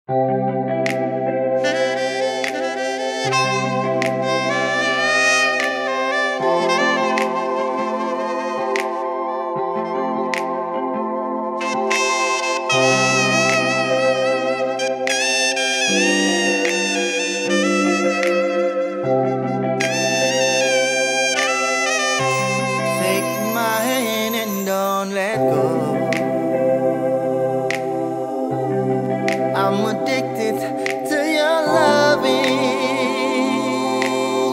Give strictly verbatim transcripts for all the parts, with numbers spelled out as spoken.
Take my hand and don't let go. I'm addicted to your loving,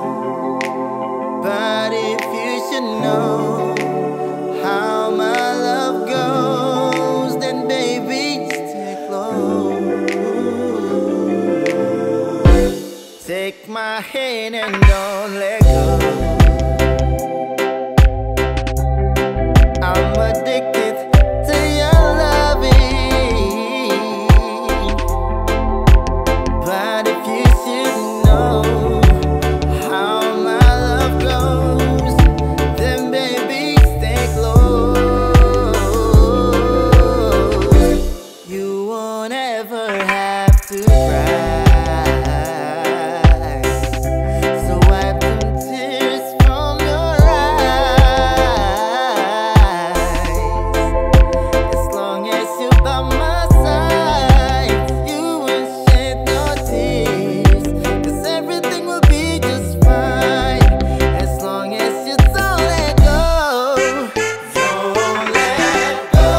but if you should know how my love goes, then baby, stay close. Take my hand and don't let go. I'm addicted to your loving, but if you should know how my love goes, then baby stay close. You won't ever have to cry, so wipe them tears from your eyes. As long as you're by my side, you won't shed no tears, 'cause everything will be just fine. As long as you don't let go, don't let go,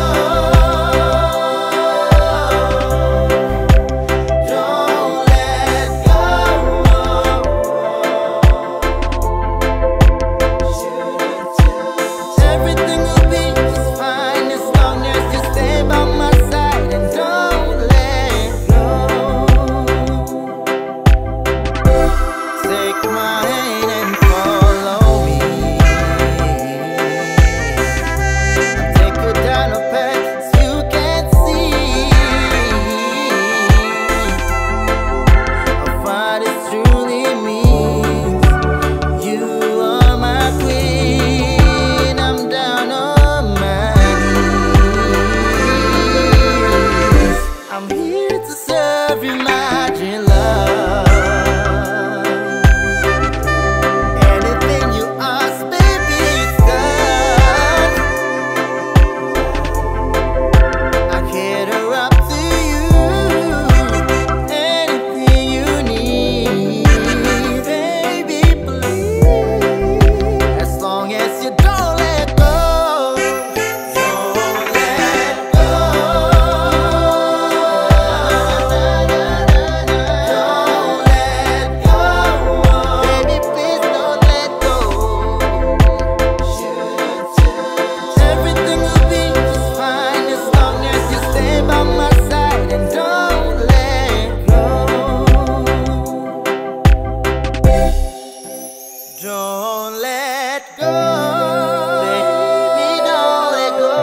don't let go. Everything will be just fine as long as you stay by my side and don't let go. Take my hand and follow me. I'll take you down a path you can't see. I'll find it truly means you are my queen. I'm down on my knees. I'm here to serve you, my dear love. Anything you ask, baby, it's done. I cater up to you. Anything you need, baby, please. As long as you don't let go, don't let go, don't let go, baby, please don't let go. Everything will be just fine as long as you stay by my side and don't let go. Don't let go, baby, don't let go.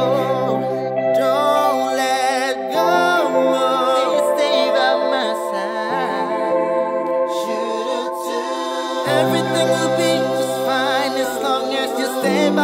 Don't let go, please stay by my side. Everything will be just fine as long as you stay by